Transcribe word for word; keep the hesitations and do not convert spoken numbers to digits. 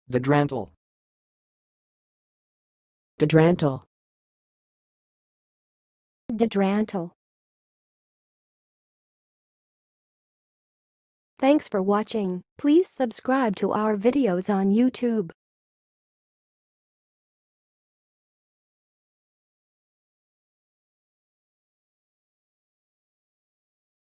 dodrantal, dodrantal, dodrantal. Thanks for watching. Please subscribe to our videos on YouTube.